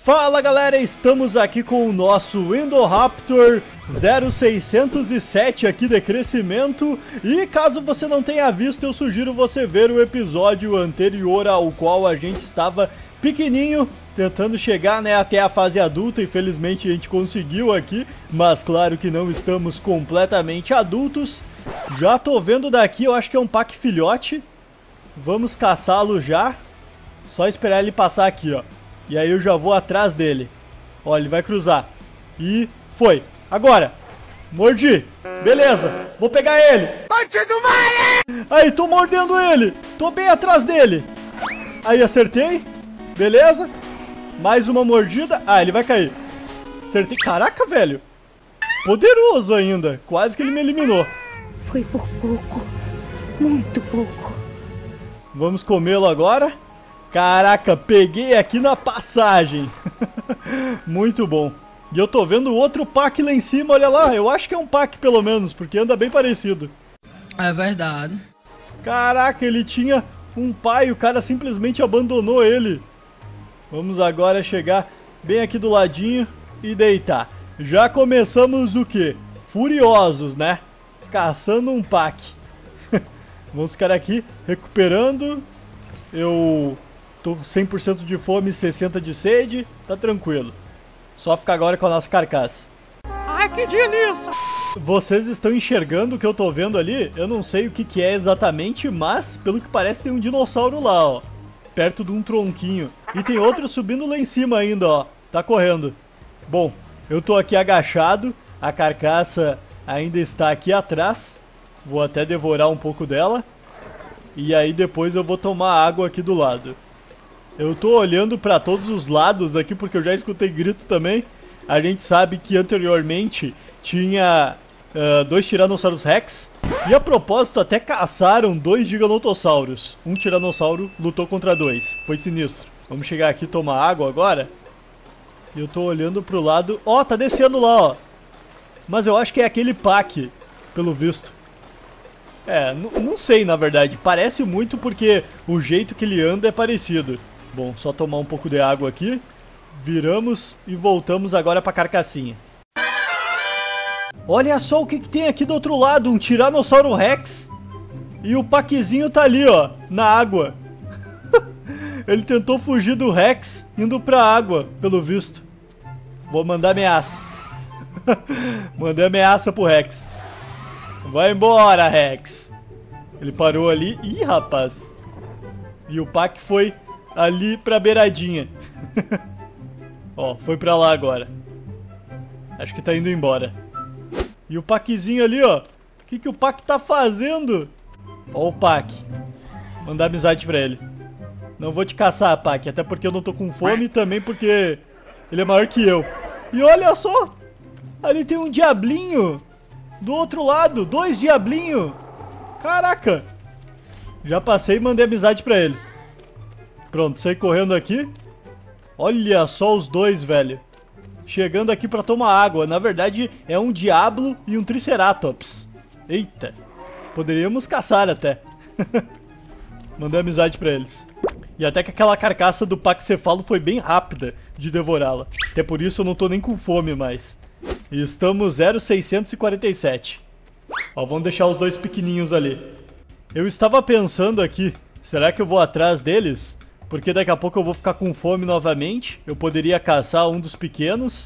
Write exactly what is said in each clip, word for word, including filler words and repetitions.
Fala galera, estamos aqui com o nosso Indoraptor zero seiscentos e sete aqui de crescimento. E caso você não tenha visto, eu sugiro você ver o episódio anterior ao qual a gente estava pequenininho, tentando chegar, né, até a fase adulta. Infelizmente a gente conseguiu aqui, mas claro que não estamos completamente adultos. Já tô vendo daqui, eu acho que é um pack filhote. Vamos caçá-lo já. Só esperar ele passar aqui, ó. E aí eu já vou atrás dele. Ó, ele vai cruzar. E foi. Agora. Mordi. Beleza. Vou pegar ele. Aí, tô mordendo ele. Tô bem atrás dele. Aí, acertei. Beleza. Mais uma mordida. Ah, ele vai cair. Acertei. Caraca, velho. Poderoso ainda. Quase que ele me eliminou. Foi por pouco. Muito pouco. Vamos comê-lo agora. Caraca, peguei aqui na passagem. Muito bom. E eu tô vendo outro pack lá em cima, olha lá. Eu acho que é um pack pelo menos, porque anda bem parecido. É verdade. Caraca, ele tinha um pai, o cara simplesmente abandonou ele. Vamos agora chegar bem aqui do ladinho e deitar. Já começamos o quê? Furiosos, né? Caçando um pack. Vamos ficar aqui recuperando. Eu... tô com cem por cento de fome e sessenta de sede, tá tranquilo. Só ficar agora com a nossa carcaça. Ai, que delícia! Vocês estão enxergando o que eu tô vendo ali? Eu não sei o que que é exatamente, mas pelo que parece tem um dinossauro lá, ó. Perto de um tronquinho. E tem outro subindo lá em cima ainda, ó. Tá correndo. Bom, eu tô aqui agachado. A carcaça ainda está aqui atrás. Vou até devorar um pouco dela. E aí depois eu vou tomar água aqui do lado. Eu tô olhando pra todos os lados aqui porque eu já escutei grito também. A gente sabe que anteriormente tinha uh, dois Tiranossauros Rex. E a propósito até caçaram dois Giganotossauros. Um Tiranossauro lutou contra dois. Foi sinistro. Vamos chegar aqui e tomar água agora. E eu tô olhando pro lado. Ó, oh, tá descendo lá, ó. Mas eu acho que é aquele pack, pelo visto. É, não sei na verdade. Parece muito porque o jeito que ele anda é parecido. Bom, só tomar um pouco de água aqui. Viramos e voltamos agora pra carcassinha. Olha só o que, que tem aqui do outro lado. Um Tiranossauro Rex. E o paquezinho tá ali, ó. Na água. Ele tentou fugir do Rex indo pra água, pelo visto. Vou mandar ameaça. Mandei ameaça pro Rex. Vai embora, Rex. Ele parou ali. Ih, rapaz. E o pack foi ali pra beiradinha. Ó, foi pra lá agora. Acho que tá indo embora. E o packzinho ali, ó. O que que o pack tá fazendo? Ó o pack. Mandar amizade pra ele. Não vou te caçar, pack. Até porque eu não tô com fome e também porque ele é maior que eu. E olha só. Ali tem um diablinho. Do outro lado, dois diablinhos. Caraca. Já passei e mandei amizade pra ele. Pronto, saí correndo aqui. Olha só os dois, velho. Chegando aqui pra tomar água. Na verdade, é um Diablo e um Triceratops. Eita. Poderíamos caçar até. Mandei amizade pra eles. E até que aquela carcaça do Paquicefalo foi bem rápida de devorá-la. Até por isso eu não tô nem com fome mais. E estamos zero seiscentos e quarenta e sete. Ó, vamos deixar os dois pequenininhos ali. Eu estava pensando aqui, será que eu vou atrás deles? Porque daqui a pouco eu vou ficar com fome novamente. Eu poderia caçar um dos pequenos.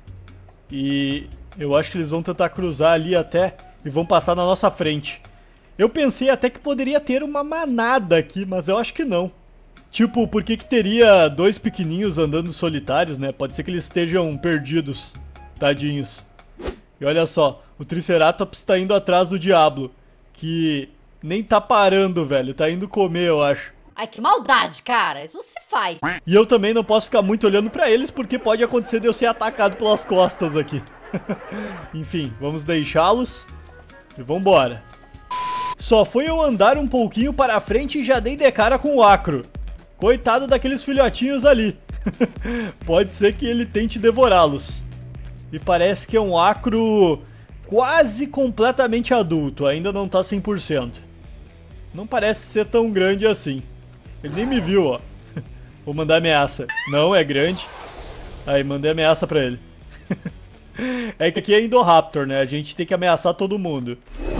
E eu acho que eles vão tentar cruzar ali até e vão passar na nossa frente. Eu pensei até que poderia ter uma manada aqui, mas eu acho que não. Tipo, por que que teria dois pequenininhos andando solitários, né? Pode ser que eles estejam perdidos. Tadinhos. E olha só, o Triceratops tá indo atrás do Diablo, que nem tá parando, velho. Tá indo comer, eu acho. Ai, que maldade, cara. Isso não se faz. E eu também não posso ficar muito olhando pra eles, porque pode acontecer de eu ser atacado pelas costas aqui. Enfim, vamos deixá-los e vambora. Só foi eu andar um pouquinho para frente e já dei de cara com o Acro. Coitado daqueles filhotinhos ali. Pode ser que ele tente devorá-los. E parece que é um Acro quase completamente adulto, ainda não tá cem por cento. Não parece ser tão grande assim. Ele nem me viu, ó. Vou mandar ameaça. Não, é grande. Aí, mandei ameaça pra ele. É que aqui é Indoraptor, né? A gente tem que ameaçar todo mundo.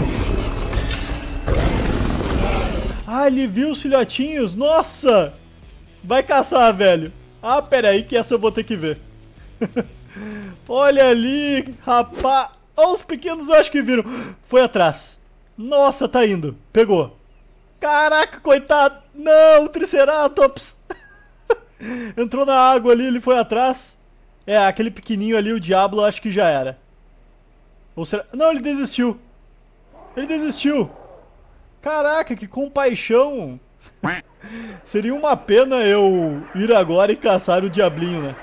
Ah, ele viu os filhotinhos. Nossa! Vai caçar, velho. Ah, pera aí que essa eu vou ter que ver. Olha ali, rapaz. Olha os pequenos, acho que viram. Foi atrás. Nossa, tá indo. Pegou. Caraca, coitado. Não, Triceratops. Entrou na água ali, ele foi atrás. É, aquele pequenininho ali, o Diablo, acho que já era. Ou será... Não, ele desistiu. Ele desistiu. Caraca, que compaixão. Seria uma pena eu ir agora e caçar o Diablinho, né?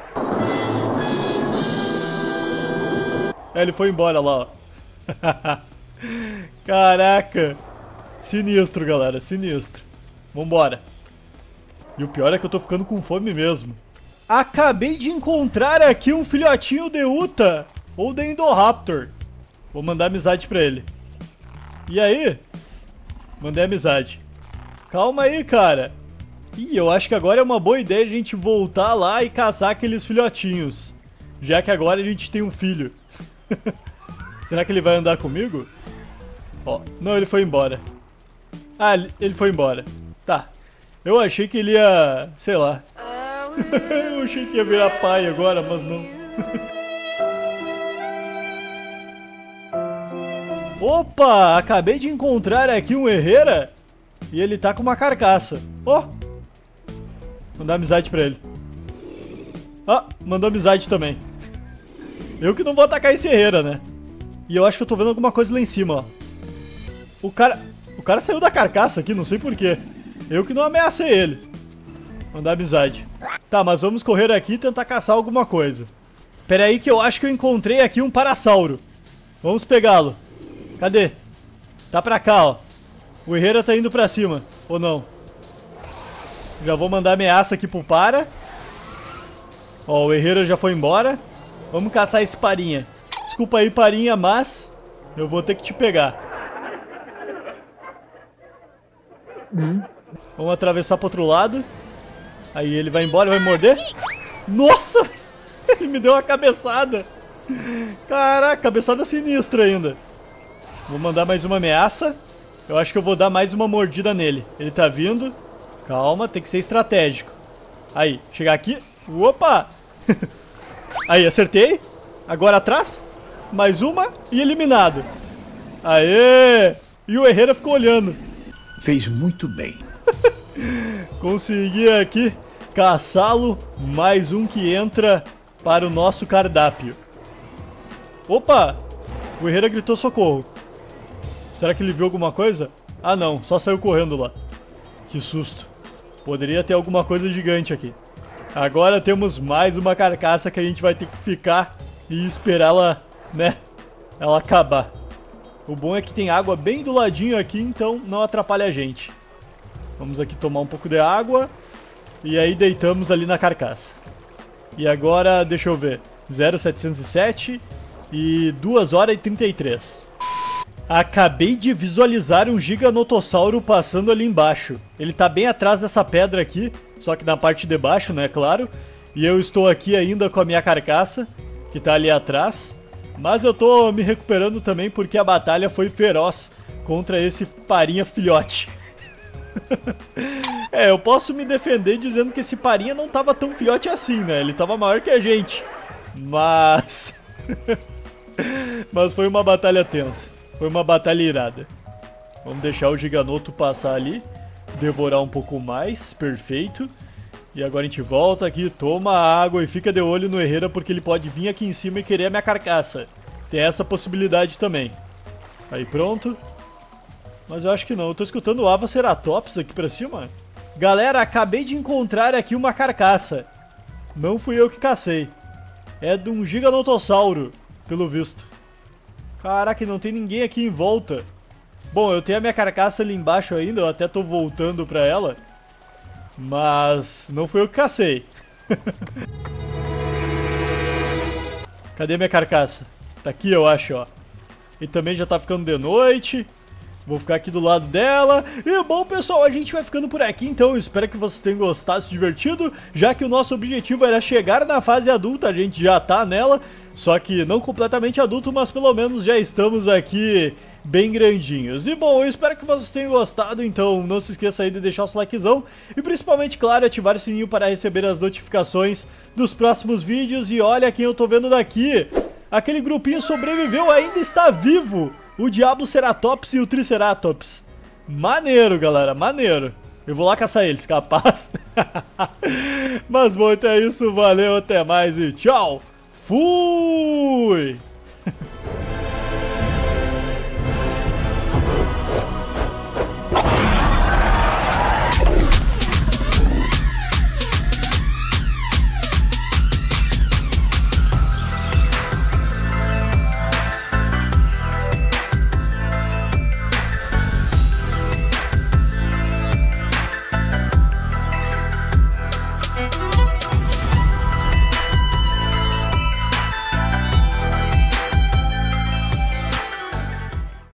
É, ele foi embora lá, ó. Caraca. Sinistro, galera, sinistro. Vambora. E o pior é que eu tô ficando com fome mesmo. Acabei de encontrar aqui um filhotinho de Uta. Ou de Indoraptor. Vou mandar amizade pra ele. E aí? Mandei amizade. Calma aí, cara. Ih, eu acho que agora é uma boa ideia a gente voltar lá e caçar aqueles filhotinhos. Já que agora a gente tem um filho. Será que ele vai andar comigo? Ó, não, ele foi embora. Ah, ele foi embora. Tá. Eu achei que ele ia... sei lá. Eu achei que ia virar pai agora, mas não. Opa! Acabei de encontrar aqui um Herrera. E ele tá com uma carcaça. Ó! Oh, mandar amizade pra ele. Ah, mandou amizade também. Eu que não vou atacar esse Herrera, né? E eu acho que eu tô vendo alguma coisa lá em cima, ó. O cara... O cara saiu da carcaça aqui, não sei porquê. Eu que não ameacei ele. Mandar amizade. Tá, mas vamos correr aqui e tentar caçar alguma coisa. Pera aí que eu acho que eu encontrei aqui um parasauro. Vamos pegá-lo. Cadê? Tá pra cá, ó. O Herrera tá indo pra cima. Ou não? Já vou mandar ameaça aqui pro para. Ó, o Herrera já foi embora. Vamos caçar esse parinha. Desculpa aí, parinha, mas eu vou ter que te pegar. Hum. Vamos atravessar pro outro lado. Aí ele vai embora, vai morder. Nossa! Ele me deu uma cabeçada. Caraca, cabeçada sinistra ainda. Vou mandar mais uma ameaça. Eu acho que eu vou dar mais uma mordida nele. Ele tá vindo. Calma, tem que ser estratégico. Aí, chegar aqui. Opa! Aí, acertei. Agora atrás. Mais uma e eliminado. Aê! E o Herrera ficou olhando. Fez muito bem. Consegui aqui caçá-lo. Mais um que entra para o nosso cardápio. Opa! O Herrera gritou socorro. Será que ele viu alguma coisa? Ah não, só saiu correndo lá. Que susto. Poderia ter alguma coisa gigante aqui. Agora temos mais uma carcaça que a gente vai ter que ficar e esperar ela, né, ela acabar. O bom é que tem água bem do ladinho aqui, então não atrapalha a gente. Vamos aqui tomar um pouco de água. E aí deitamos ali na carcaça. E agora, deixa eu ver. zero setecentos e sete e duas horas e trinta e três. Acabei de visualizar um giganotossauro passando ali embaixo. Ele tá bem atrás dessa pedra aqui, só que na parte de baixo, né, claro. E eu estou aqui ainda com a minha carcaça, que tá ali atrás. Mas eu tô me recuperando também porque a batalha foi feroz contra esse parinha filhote. É, eu posso me defender dizendo que esse parinha não tava tão filhote assim, né? Ele tava maior que a gente. Mas... Mas foi uma batalha tensa. Foi uma batalha irada. Vamos deixar o giganoto passar ali. Devorar um pouco mais. Perfeito. E agora a gente volta aqui, toma água e fica de olho no Herrera porque ele pode vir aqui em cima e querer a minha carcaça. Tem essa possibilidade também. Aí pronto. Mas eu acho que não. Eu tô escutando o Avaceratops aqui pra cima. Galera, acabei de encontrar aqui uma carcaça. Não fui eu que cacei. É de um giganotossauro, pelo visto. Caraca, não tem ninguém aqui em volta. Bom, eu tenho a minha carcaça ali embaixo ainda. Eu até tô voltando pra ela. Mas não fui eu que cacei. Cadê minha carcaça? Tá aqui, eu acho, ó. E também já tá ficando de noite. Vou ficar aqui do lado dela. E bom, pessoal, a gente vai ficando por aqui, então. Eu espero que vocês tenham gostado, se divertido. Já que o nosso objetivo era chegar na fase adulta, a gente já tá nela. Só que não completamente adulto, mas pelo menos já estamos aqui bem grandinhos. E bom, eu espero que vocês tenham gostado, então não se esqueça aí de deixar o seu likezão. E principalmente, claro, ativar o sininho para receber as notificações dos próximos vídeos. E olha quem eu tô vendo daqui. Aquele grupinho sobreviveu, ainda está vivo. O Diabloceratops e o Triceratops. Maneiro, galera, maneiro. Eu vou lá caçar eles, capaz. Mas bom, então é isso, valeu, até mais e tchau. Fui!